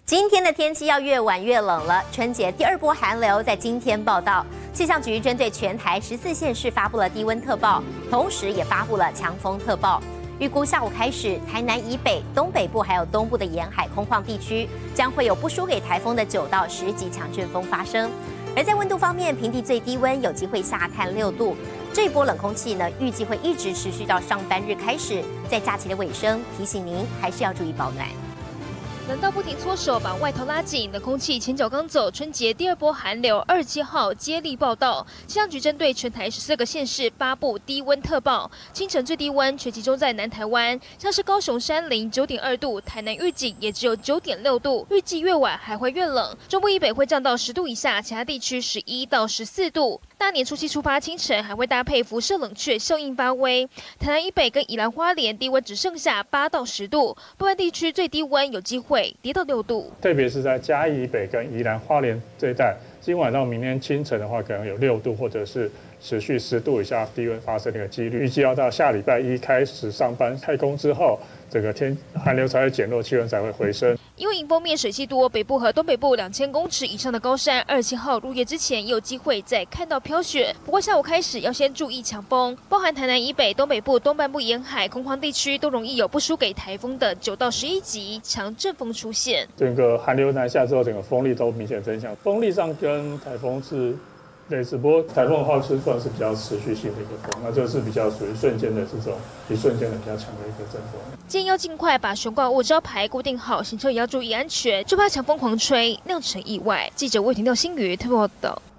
今天的天气要越晚越冷了，春节第二波寒流在今天报道。气象局针对全台14县市发布了低温特报，同时也发布了强风特报。预估下午开始，台南以北、东北部还有东部的沿海空旷地区，将会有不输给台风的9到10级强阵风发生。而在温度方面，平地最低温有机会下探6度。这一波冷空气呢，预计会一直持续到上班日开始，在假期的尾声，提醒您还是要注意保暖。 冷到不停搓手，把外套拉紧。冷空气前脚刚走，春节第二波寒流27号接力报道。气象局针对全台14个县市发布低温特报，清晨最低温全集中在南台湾，像是高雄山林9.2度，台南预警也只有9.6度。预计越晚还会越冷，中部以北会降到10度以下，其他地区11到14度。大年初七出发清晨还会搭配辐射冷却效应发威，台南以北跟宜兰花莲低温只剩下8到10度，部分地区最低温有机会 跌到6度， 特别是在嘉义以北跟宜兰花莲这一带，今晚到明天清晨的话，可能有6度，或者是持续10度以下低温发生的一个几率。预计要到下礼拜一开始上班开工之后，整个寒流才会减弱，气温才会回升。 因为迎风面水汽多，北部和东北部2000公尺以上的高山，27号入夜之前也有机会再看到飘雪。不过下午开始要先注意强风，包含台南以北、东北部、东半部沿海空旷地区都容易有不输给台风的9到11级强阵风出现。 整个寒流南下之后，整个风力都明显增强，风力上跟台风是 类似，不过台风的话是算是比较持续性的一个风，那就是比较属于瞬间的这种一瞬间的比较强的一个阵风。 建议要尽快把悬挂物招牌固定好，行车也要注意安全，就怕强风狂吹酿成意外。记者魏婷廖新宇特别报道。